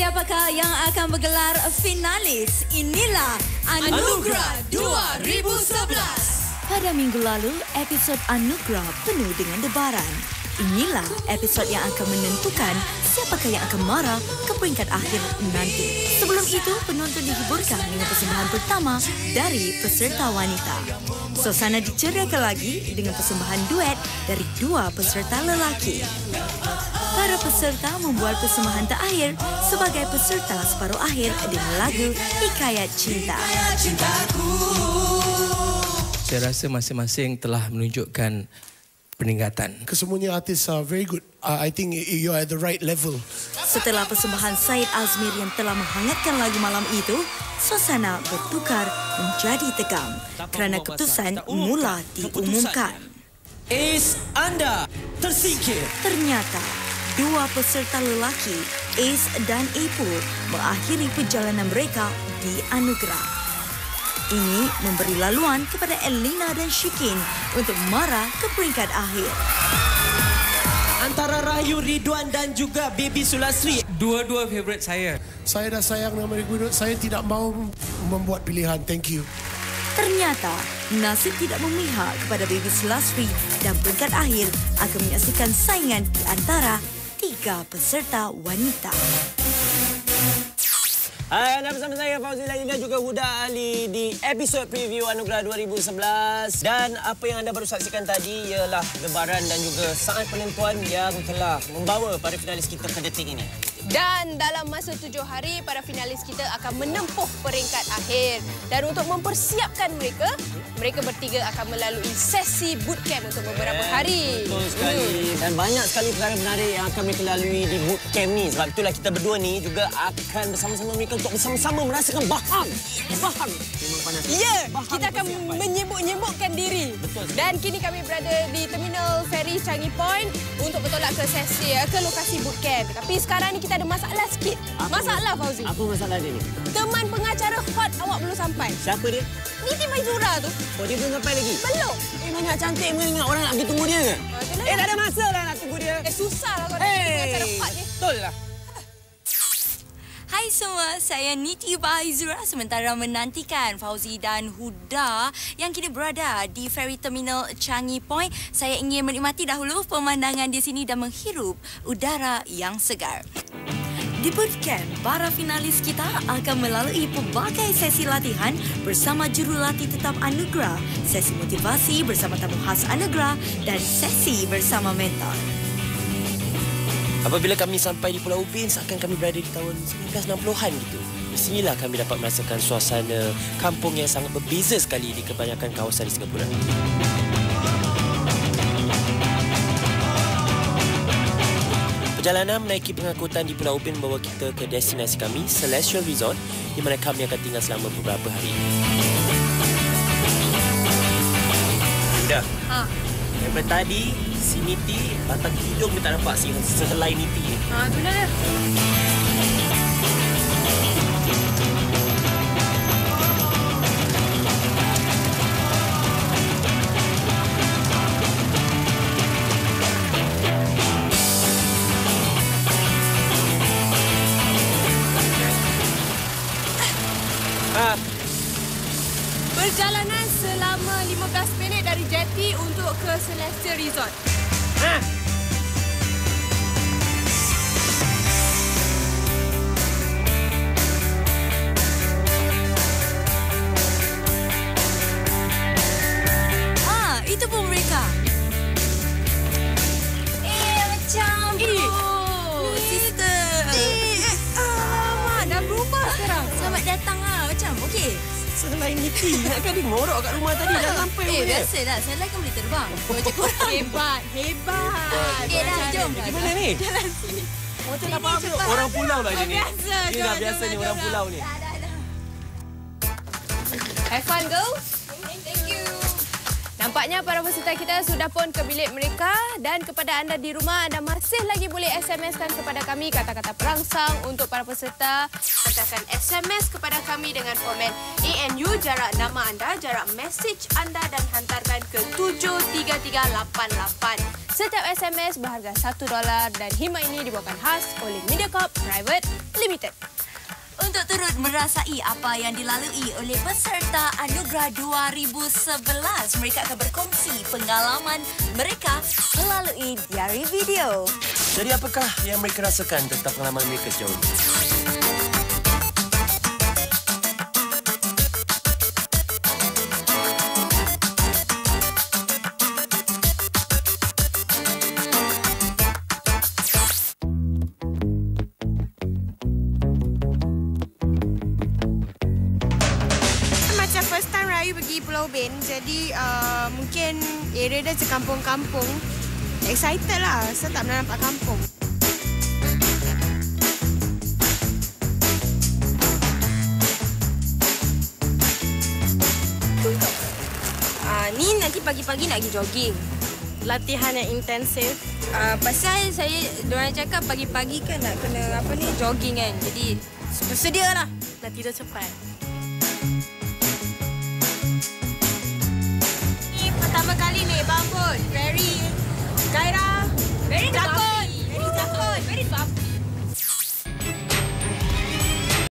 siapakah yang akan bergelar finalis? Inilah Anugerah 2011. Pada minggu lalu, episod Anugerah penuh dengan debaran. Inilah episod yang akan menentukan siapakah yang akan mara ke peringkat akhir nanti. Sebelum itu, penonton dihiburkan dengan persembahan pertama dari peserta wanita. Suasana diceriakan lagi dengan persembahan duet dari dua peserta lelaki. Para peserta membuat persembahan terakhir sebagai peserta separuh akhir dengan lagu Hikayat Cinta. Saya rasa masing-masing telah menunjukkan peningkatan. Kesemuanya artis are very good. I think you are at the right level. Setelah persembahan Syed Azmir yang telah menghangatkan lagu malam itu, suasana bertukar menjadi tegang kerana keputusan mula diumumkan. Ace anda tersingkir. Ternyata, dua peserta lelaki, Ace dan Ipu, mengakhiri perjalanan mereka di Anugerah. Ini memberi laluan kepada Elina dan Syikin untuk mara ke peringkat akhir. Antara Rahayu Ridwan dan juga Baby Sulasri. Dua-dua favourite saya. Saya dah sayang dengan mereka. Saya tidak mahu membuat pilihan. Thank you. Ternyata, nasib tidak memihak kepada Baby Sulasri dan peringkat akhir akan menyaksikan saingan di antara tiga peserta wanita. Hai, anda bersama saya Fauzi dan juga Huda Ali di episod preview Anugerah 2011. Dan apa yang anda baru saksikan tadi ialah debaran dan juga saat penentuan yang telah membawa para finalis kita ke detik ini. Dan dalam masa 7 hari, para finalis kita akan menempuh peringkat akhir. Dan untuk mempersiapkan mereka, mereka bertiga akan melalui sesi bootcamp untuk beberapa hari. Betul sekali. Dan banyak sekali perkara menarik yang akan mereka lalui di bootcamp ni. Sebab itulah kita berdua ni juga akan bersama-sama mereka untuk bersama-sama merasakan bahang. Bahang. Memang panas. Ya, kita akan menyebuk-nyebukkan diri. Betul. Dan kini kami berada di Terminal Ferry Changi Point untuk bertolak ke sesi ke lokasi bootcamp. Tapi sekarang ni kita ada masalah sikit. Masalah, Fauzi. Apa masalah dia ni? Teman pengacara hot awak belum sampai. Siapa dia? Niti Maizura tu. Oh, dia belum sampai lagi? Belum. Banyak cantik mengingat orang nak pergi tunggu dia ke? Tak ada masa lah nak tunggu dia. Susah lah kau nak pengacara hot ni. Betul lah. Hai semua, saya Niti Maizura sementara menantikan Fauzi dan Huda yang kini berada di Ferry Terminal Changi Point. Saya ingin menikmati dahulu pemandangan di sini dan menghirup udara yang segar. Di bootcamp, para finalis kita akan melalui pelbagai sesi latihan bersama jurulatih tetap Anugerah, sesi motivasi bersama tamu khas Anugerah dan sesi bersama mentor. Apabila kami sampai di Pulau Ubin, seakan kami berada di tahun 1960-an gitu. Di sinilah kami dapat merasakan suasana kampung yang sangat berbeza sekali di kebanyakan kawasan di Singapura. Perjalanan menaiki pengangkutan di Pulau Ubin membawa kita ke destinasi kami, Celestial Resort, di mana kami akan tinggal selama beberapa hari. Dah. Daripada tadi, si Niti batang hidung dia tak nampak sehelai Niti ni. Benar dia. Perjalanan selama 15 minit dari jeti untuk ke Celestial Resort. Itu pun mereka. Macam sister. Dah berubah sekarang. Selamat datang macam okey. Selain Niti, kan dia ngorok kat rumah tadi dah sampai rumah dia. Biasalah, saya kan boleh terbang. Macam korang. Hebat. Okey dah, jom. Gimana ni? Jalan sini. Tak apa-apa. Orang pulau lah dia ni. Biasa. Ini dah biasa ni orang pulau ni. Have fun, girls. Thank you. Nampaknya para peserta kita sudah pun ke bilik mereka dan kepada anda di rumah, anda masih lagi boleh SMS-kan kepada kami kata-kata perangsang untuk para peserta. Hantarkan SMS kepada kami dengan format ANU, jarak nama anda, jarak mesej anda dan hantarkan ke 73388. Setiap SMS berharga $1 dan hima ini dibawakan khas oleh Mediacorp Private Limited. Untuk turut merasai apa yang dilalui oleh peserta Anugerah 2011, mereka akan berkongsi pengalaman mereka melalui diari video. Jadi apakah yang mereka rasakan tentang pengalaman mereka sejauh ini? First time Rayu pergi Pulau Ubin, jadi mungkin area dia sekampung-kampung. Excited lah, saya tak pernah nampak kampung. Ni nanti pagi-pagi nak pergi jogging. Latihan yang intensif. Pasal diorang cakap pagi-pagi kan nak kena jogging kan. Jadi bersedia lah nak tidur cepat. Pertama kali ni bangun, very gairah, very takut.